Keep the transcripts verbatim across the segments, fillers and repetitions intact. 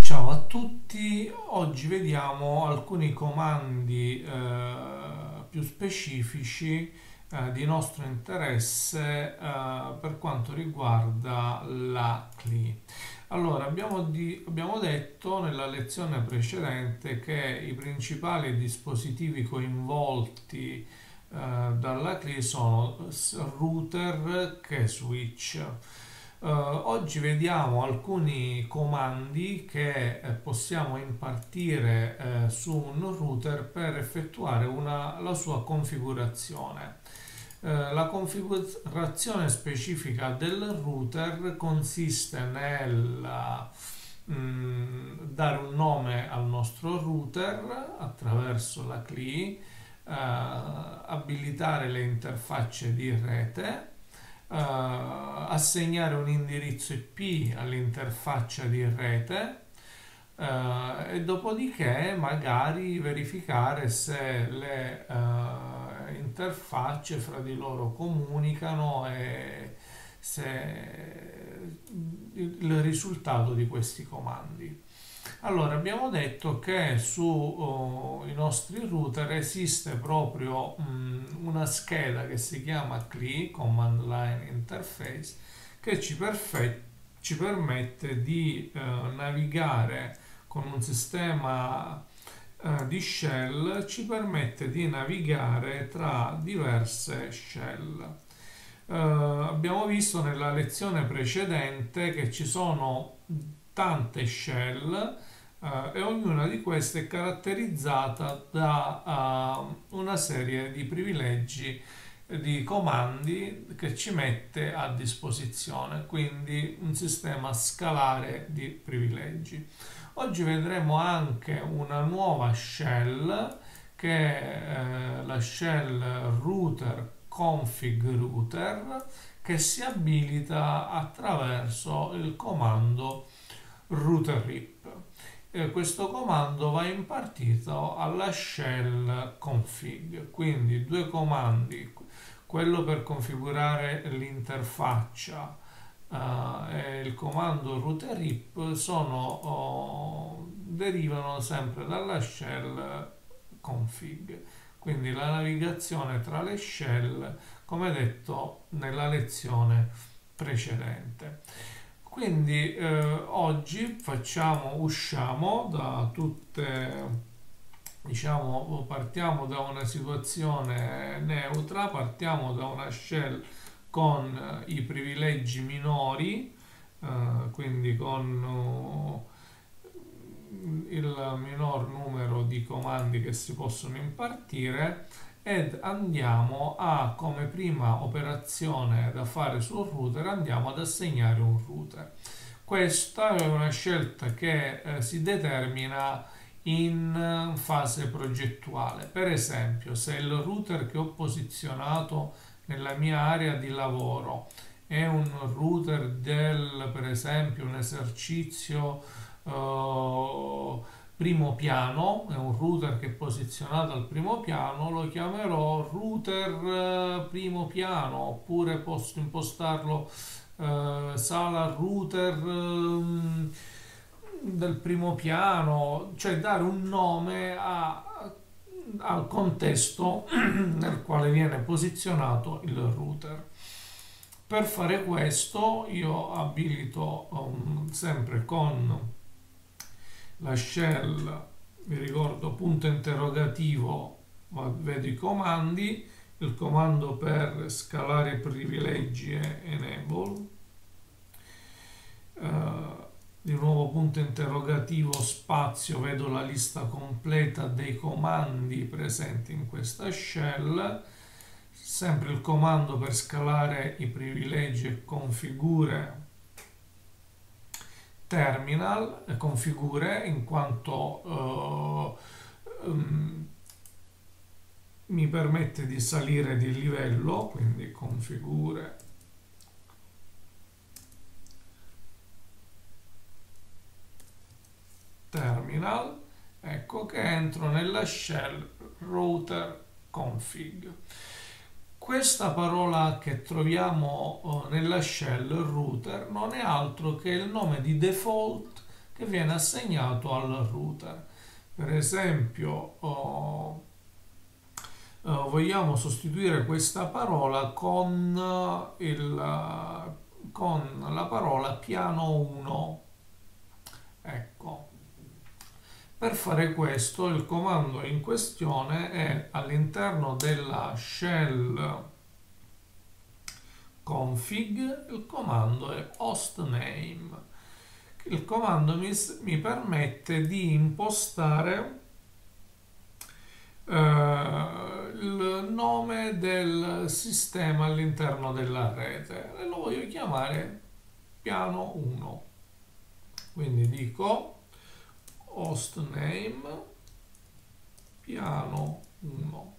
Ciao a tutti, oggi vediamo alcuni comandi eh, più specifici eh, di nostro interesse eh, per quanto riguarda la C L I. Allora, abbiamo, di- abbiamo detto nella lezione precedente che i principali dispositivi coinvolti eh, dalla C L I sono s- router che switch. Eh, oggi vediamo alcuni comandi che eh, possiamo impartire eh, su un router per effettuare una- la sua configurazione. Eh, la configurazione specifica del router consiste nel mm, dare un nome al nostro router attraverso la C L I, eh, abilitare le interfacce di rete, eh, assegnare un indirizzo I P all'interfaccia di rete, eh, e dopodiché magari verificare se le eh, interfacce fra di loro comunicano e se il risultato di questi comandi. Allora, abbiamo detto che sui nostri router esiste proprio mh, una scheda che si chiama C L I, Command Line Interface, che ci, perfe- ci permette di eh, navigare con un sistema eh, di shell, ci permette di navigare tra diverse shell. Eh, abbiamo visto nella lezione precedente che ci sono tante shell eh, e ognuna di queste è caratterizzata da eh, una serie di privilegi, eh, di comandi che ci mette a disposizione, quindi un sistema scalare di privilegi. Oggi vedremo anche una nuova shell che è eh, la shell router config router, che si abilita attraverso il comando routerip. E questo comando va impartito alla shell config, quindi due comandi, quello per configurare l'interfaccia uh, e il comando routerip sono, oh, derivano sempre dalla shell config, quindi la navigazione tra le shell, come detto nella lezione precedente. Quindi eh, oggi facciamo, usciamo da tutte, diciamo, partiamo da una situazione neutra, partiamo da una shell con eh, i privilegi minori, eh, quindi con uh, il minor numero di comandi che si possono impartire, ed andiamo a, come prima operazione da fare sul router, andiamo ad assegnare un router. Questa è una scelta che eh, si determina in fase progettuale. Per esempio, se il router che ho posizionato nella mia area di lavoro è un router del, per esempio, un esercizio uh, primo piano, è un router che è posizionato al primo piano, lo chiamerò router uh, primo piano, oppure posso impostarlo uh, sala router um, del primo piano, cioè dare un nome a, al contesto nel quale viene posizionato il router. Per fare questo io abilito um, sempre con la shell, vi ricordo, punto interrogativo, vedo i comandi, il comando per scalare privilegi è enable, uh, di nuovo punto interrogativo spazio, vedo la lista completa dei comandi presenti in questa shell, sempre il comando per scalare i privilegi e configure terminal, eh, configure in quanto uh, um, mi permette di salire di livello, quindi configure terminal, ecco che entro nella shell router config. Questa parola che troviamo nella shell router non è altro che il nome di default che viene assegnato al router. Per esempio, oh, oh, vogliamo sostituire questa parola con, il, con la parola piano uno. Ecco. Per fare questo, il comando in questione è all'interno della shell config, il comando è hostname. Il comando mi, mi permette di impostare eh, il nome del sistema all'interno della rete e lo voglio chiamare piano uno. Quindi dico hostname piano uno.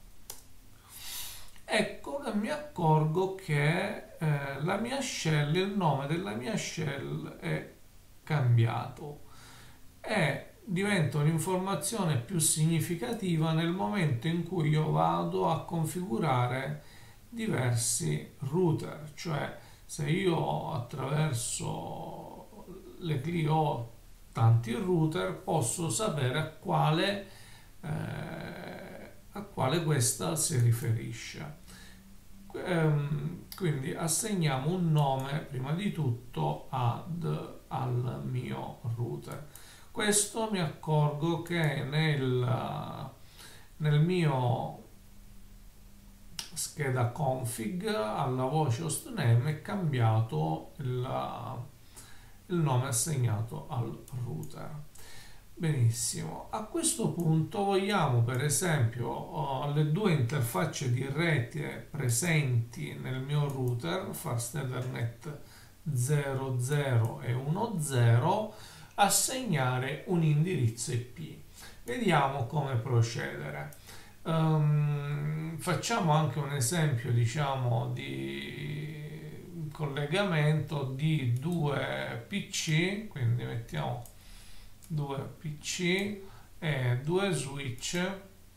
Ecco che mi accorgo che eh, la mia shell, il nome della mia shell è cambiato e diventa un'informazione più significativa nel momento in cui io vado a configurare diversi router, cioè se io attraverso le C L I ho tanti router posso sapere a quale, eh, a quale questa si riferisce. Ehm, quindi assegniamo un nome prima di tutto ad, al mio router. Questo mi accorgo che nel, nel mio scheda config alla voce hostname è cambiato il, il nome assegnato al router. Benissimo, a questo punto vogliamo per esempio alle due interfacce di rete presenti nel mio router, Fast Ethernet zero zero e uno zero, assegnare un indirizzo I P. Vediamo come procedere. Um, facciamo anche un esempio, diciamo, di collegamento di due P C, quindi mettiamo due P C e due switch,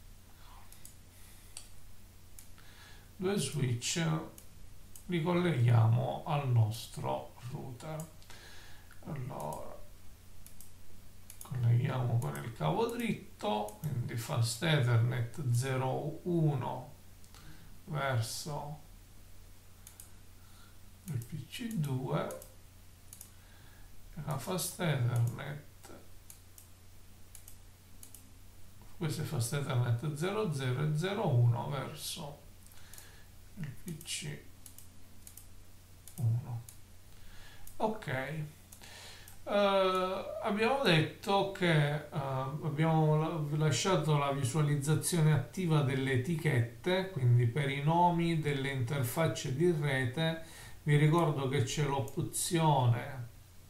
due switch li colleghiamo al nostro router. Allora, colleghiamo con il cavo dritto, quindi Fast Ethernet zero uno verso il P C due e la Fast Ethernet, questo è Fast Ethernet zero zero e zero uno verso il P C uno. Ok. Uh, abbiamo detto che uh, abbiamo lasciato la visualizzazione attiva delle etichette, quindi per i nomi delle interfacce di rete vi ricordo che c'è l'opzione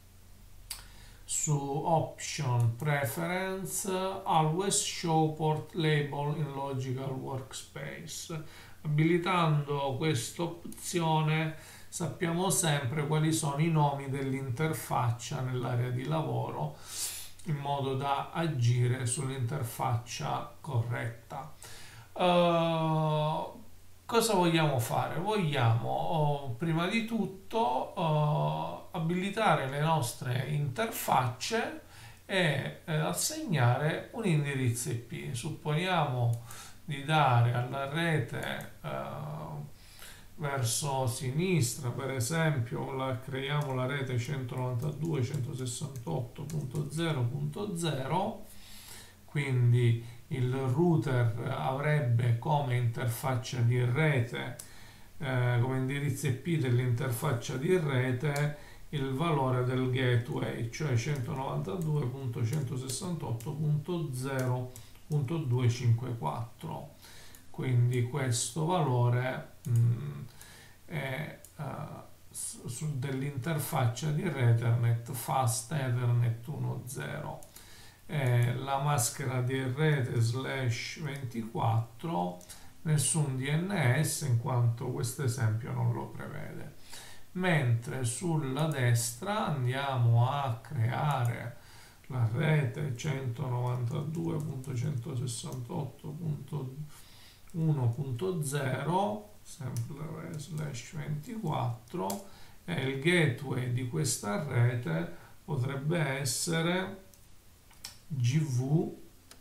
su Option Preference Always Show Port Label in Logical Workspace. Abilitando questa opzione sappiamo sempre quali sono i nomi dell'interfaccia nell'area di lavoro in modo da agire sull'interfaccia corretta. Uh, cosa vogliamo fare? Vogliamo oh, prima di tutto uh, abilitare le nostre interfacce e eh, assegnare un indirizzo I P. Supponiamo di dare alla rete uh, verso sinistra, per esempio la, creiamo la rete centonovantadue punto centosessantotto punto zero punto zero, quindi il router avrebbe come interfaccia di rete, eh, come indirizzo I P dell'interfaccia di rete il valore del gateway, cioè centonovantadue punto centosessantotto punto zero punto duecentocinquantaquattro. Quindi questo valore mh, è uh, su, dell'interfaccia di Ethernet Fast Ethernet uno punto zero. Eh, la maschera di rete slash ventiquattro, nessun D N S in quanto questo esempio non lo prevede. Mentre sulla destra andiamo a creare la rete centonovantadue punto centosessantotto punto uno punto zero sempre slash ventiquattro e il gateway di questa rete potrebbe essere G V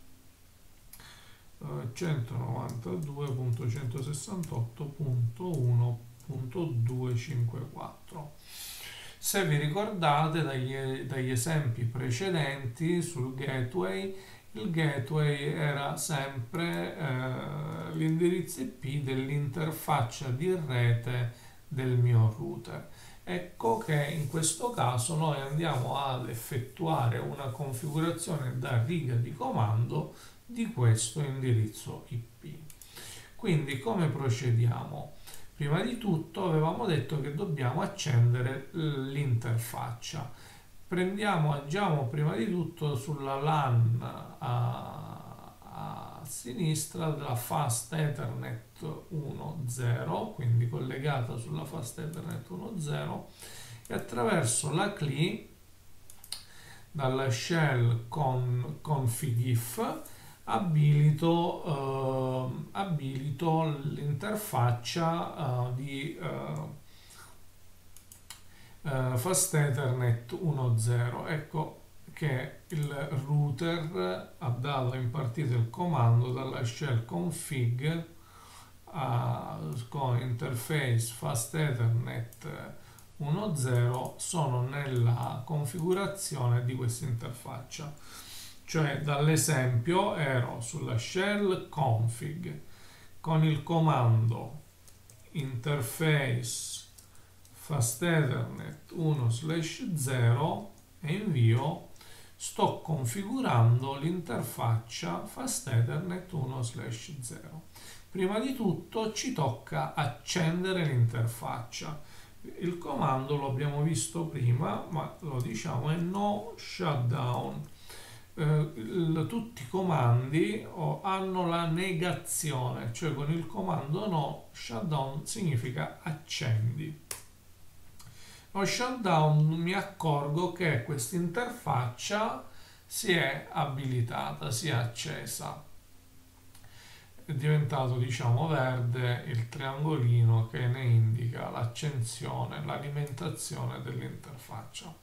centonovantadue punto centosessantotto punto uno punto duecentocinquantaquattro. Se vi ricordate dagli, dagli esempi precedenti sul gateway, il gateway era sempre eh, l'indirizzo I P dell'interfaccia di rete del mio router. Ecco che in questo caso noi andiamo ad effettuare una configurazione da riga di comando di questo indirizzo I P. Quindi come procediamo? Prima di tutto avevamo detto che dobbiamo accendere l'interfaccia. Prendiamo, agiamo prima di tutto sulla LAN a, a sinistra della Fast Ethernet uno punto zero, quindi collegata sulla Fast Ethernet uno punto zero, e attraverso la C L I dalla shell con config-if abilito, eh, abilito l'interfaccia eh, di eh, eh, Fast Ethernet uno punto zero. Ecco che il router ha dato impartito il comando dalla shell config eh, con interface Fast Ethernet uno punto zero. Sono nella configurazione di questa interfaccia. Cioè dall'esempio ero sulla shell config con il comando interface Fast Ethernet uno slash zero e invio, sto configurando l'interfaccia Fast Ethernet uno slash zero. Prima di tutto ci tocca accendere l'interfaccia. Il comando lo abbiamo visto prima, ma lo diciamo, è no shutdown. Eh, il, tutti i comandi oh, hanno la negazione, cioè con il comando no shutdown significa accendi. No shutdown mi accorgo che questa interfaccia si è abilitata, si è accesa, è diventato diciamo verde il triangolino che ne indica l'accensione, l'alimentazione dell'interfaccia.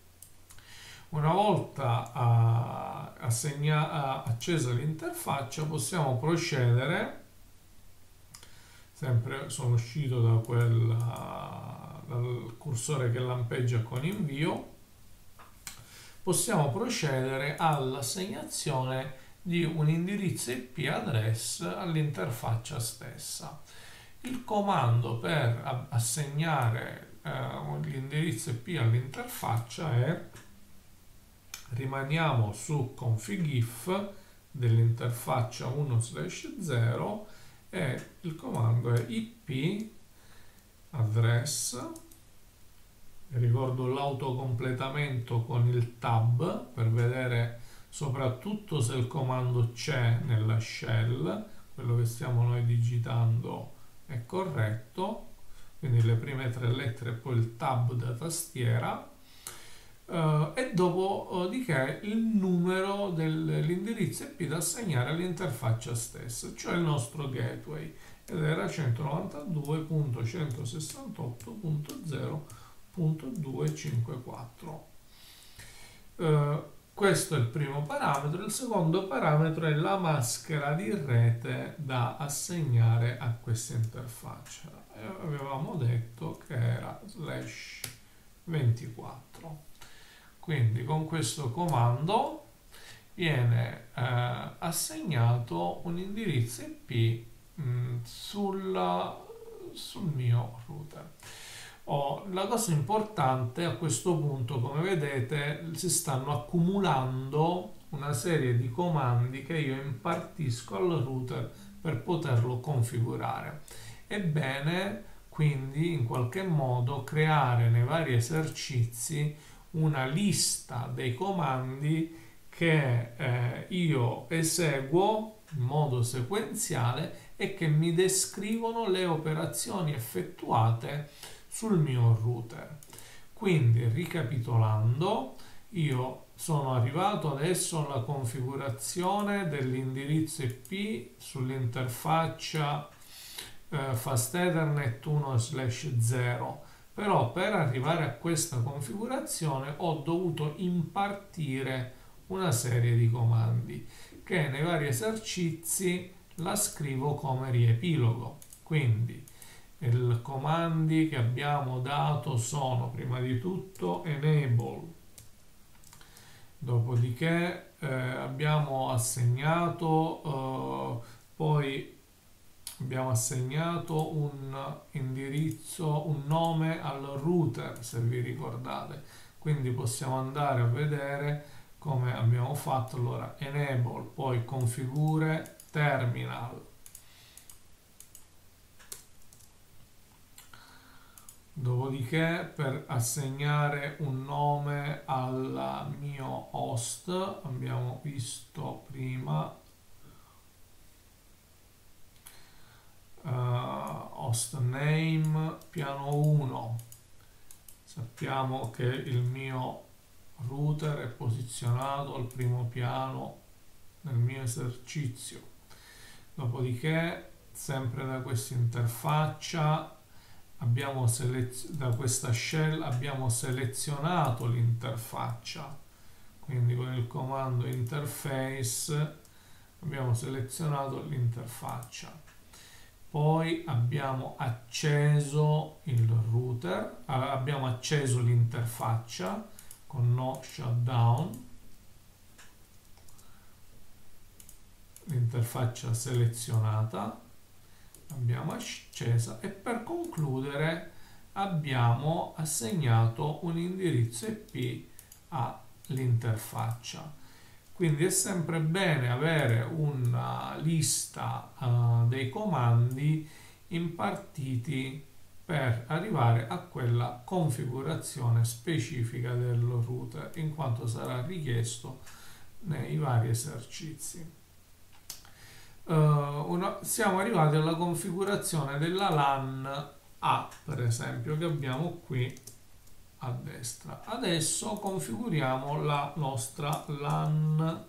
Una volta uh, assegna, uh, accesa l'interfaccia possiamo procedere, sempre sono uscito da quel, uh, dal cursore che lampeggia con invio, possiamo procedere all'assegnazione di un indirizzo I P address all'interfaccia stessa. Il comando per assegnare uh, l'indirizzo I P all'interfaccia è rimaniamo su config-if dell'interfaccia uno slash zero e il comando è I P address, ricordo l'autocompletamento con il tab per vedere soprattutto se il comando c'è nella shell, quello che stiamo noi digitando è corretto, quindi le prime tre lettere e poi il tab da tastiera. Uh, e dopodiché il numero dell'indirizzo I P da assegnare all'interfaccia stessa, cioè il nostro gateway, ed era centonovantadue punto centosessantotto punto zero punto duecentocinquantaquattro. Uh, questo è il primo parametro. Il secondo parametro è la maschera di rete da assegnare a questa interfaccia. E avevamo detto che era slash ventiquattro. Quindi con questo comando viene eh, assegnato un indirizzo I P mh, sulla, sul mio router. Oh, la cosa importante a questo punto, come vedete, si stanno accumulando una serie di comandi che io impartisco al router per poterlo configurare. Ebbene, quindi in qualche modo creare nei vari esercizi una lista dei comandi che eh, io eseguo in modo sequenziale e che mi descrivono le operazioni effettuate sul mio router. Quindi, ricapitolando, io sono arrivato adesso alla configurazione dell'indirizzo I P sull'interfaccia eh, Fast Ethernet uno slash zero. Però per arrivare a questa configurazione ho dovuto impartire una serie di comandi che nei vari esercizi la scrivo come riepilogo. Quindi i comandi che abbiamo dato sono prima di tutto enable, dopodiché eh, abbiamo assegnato eh, poi abbiamo assegnato un indirizzo, un nome al router, se vi ricordate. Quindi possiamo andare a vedere come abbiamo fatto. Allora enable, poi configure terminal, dopodiché per assegnare un nome al mio host abbiamo visto prima uh, host name piano uno. Sappiamo che il mio router è posizionato al primo piano nel mio esercizio. Dopodiché sempre da questa interfaccia abbiamo da questa shell abbiamo selezionato l'interfaccia, quindi con il comando interface abbiamo selezionato l'interfaccia, poi abbiamo acceso il router, abbiamo acceso l'interfaccia con no shutdown, l'interfaccia selezionata abbiamo accesa, e per concludere abbiamo assegnato un indirizzo I P all'interfaccia. Quindi è sempre bene avere una lista uh, dei comandi impartiti per arrivare a quella configurazione specifica del router, in quanto sarà richiesto nei vari esercizi. Uh, una, siamo arrivati alla configurazione della LAN A, per esempio, che abbiamo qui a destra. Adesso configuriamo la nostra LAN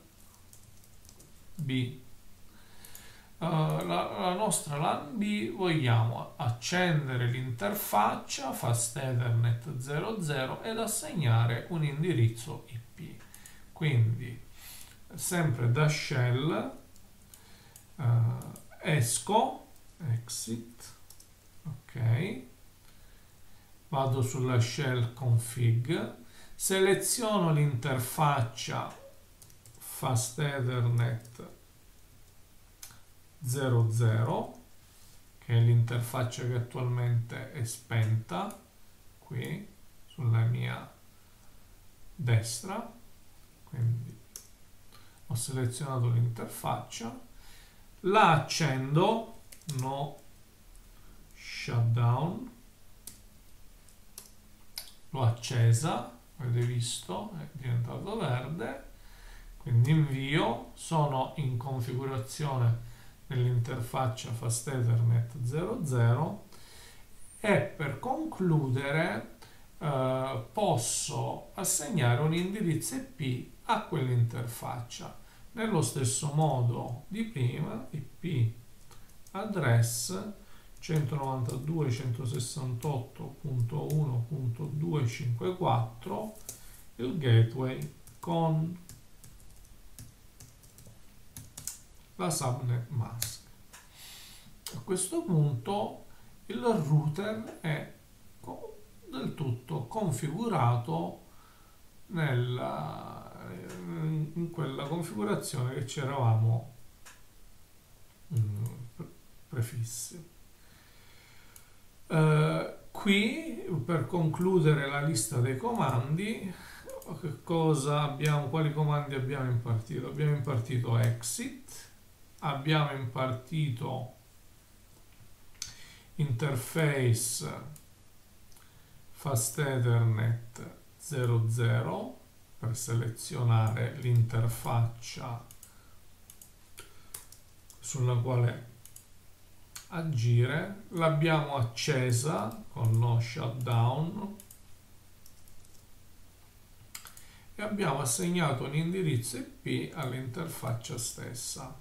B. Uh, la, la nostra LAN B vogliamo accendere l'interfaccia Fast Ethernet zero zero ed assegnare un indirizzo I P. Quindi sempre da shell uh, esco, exit, ok, vado sulla shell config, seleziono l'interfaccia Fast Ethernet zero zero, che è l'interfaccia che attualmente è spenta qui sulla mia destra. Quindi ho selezionato l'interfaccia, la accendo, no shutdown, l'ho accesa, avete visto, è diventato verde, quindi invio, sono in configurazione nell'interfaccia Fast Ethernet zero zero, e per concludere eh, posso assegnare un indirizzo I P a quell'interfaccia nello stesso modo di prima. I P address centonovantadue punto centosessantotto punto uno punto duecentocinquantaquattro, il gateway con la subnet mask. A questo punto il router è del tutto configurato nella, in quella configurazione che ci eravamo mm, prefissi. Uh, qui, per concludere la lista dei comandi, che cosa abbiamo, quali comandi abbiamo impartito? Abbiamo impartito exit, abbiamo impartito interface Fast Ethernet zero zero per selezionare l'interfaccia sulla quale agire, l'abbiamo accesa con no shutdown e abbiamo assegnato un indirizzo I P all'interfaccia stessa.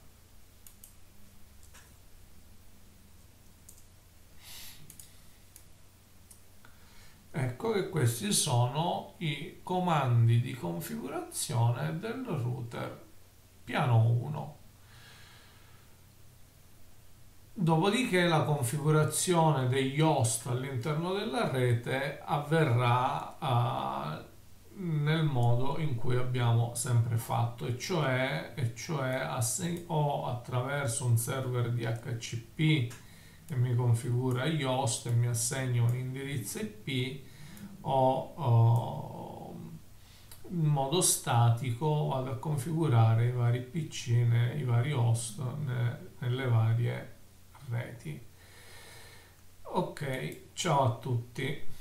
ecco che questi sono i comandi di configurazione del router piano uno. Dopodiché la configurazione degli host all'interno della rete avverrà eh, nel modo in cui abbiamo sempre fatto, e cioè, e cioè asseg- o attraverso un server D H C P che mi configura gli host e mi assegna un indirizzo I P, o, o in modo statico vado a configurare i vari P C, ne- i vari host ne- nelle varie reti. Ok, ciao a tutti.